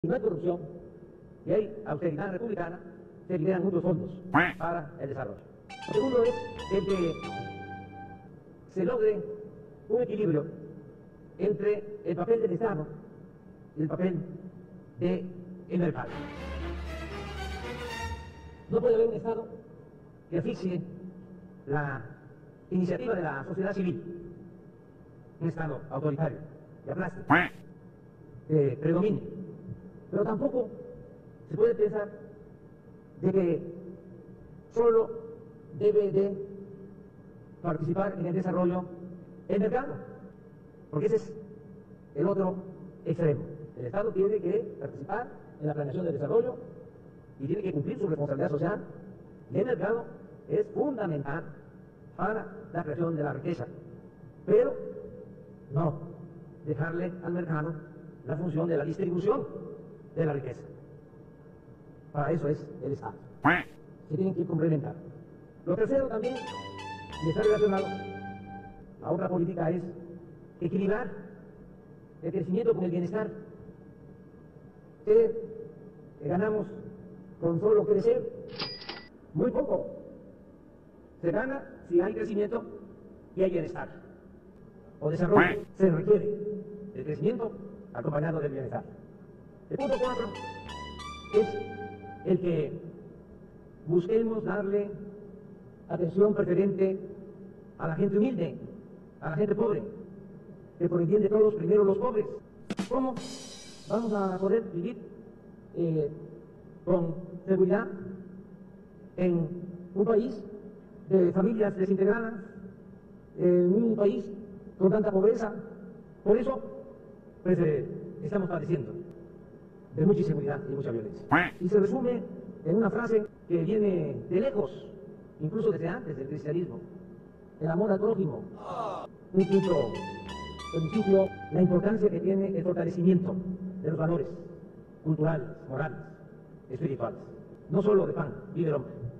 Si no hay corrupción y hay austeridad republicana, se liberan muchos fondos para el desarrollo. Lo segundo es el que se logre un equilibrio entre el papel del Estado y el papel del mercado. No puede haber un Estado que asfixie la iniciativa de la sociedad civil, un Estado autoritario, que aplaste, que predomine. Pero tampoco se puede pensar de que solo debe de participar en el desarrollo el mercado, porque ese es el otro extremo. El Estado tiene que participar en la planeación del desarrollo y tiene que cumplir su responsabilidad social, y el mercado es fundamental para la creación de la riqueza, pero no dejarle al mercado la función de la distribución de la riqueza. Para eso es el Estado. Se tienen que complementar. Lo tercero también, y está relacionado a otra política, es equilibrar el crecimiento con el bienestar. ¿Qué ganamos con solo crecer? Muy poco. Se gana si hay crecimiento y hay bienestar o desarrollo. Se requiere el crecimiento acompañado del bienestar. El punto 4 es el que busquemos darle atención preferente a la gente humilde, a la gente pobre, que por el bien de todos, primero los pobres. ¿Cómo vamos a poder vivir con seguridad en un país de familias desintegradas, en un país con tanta pobreza? Por eso, pues, estamos padeciendo de mucha inseguridad y mucha violencia. Y se resume en una frase que viene de lejos, incluso desde antes del cristianismo: el amor al prójimo. Un quinto principio, la importancia que tiene el fortalecimiento de los valores culturales, morales, espirituales. No solo de pan vive el hombre.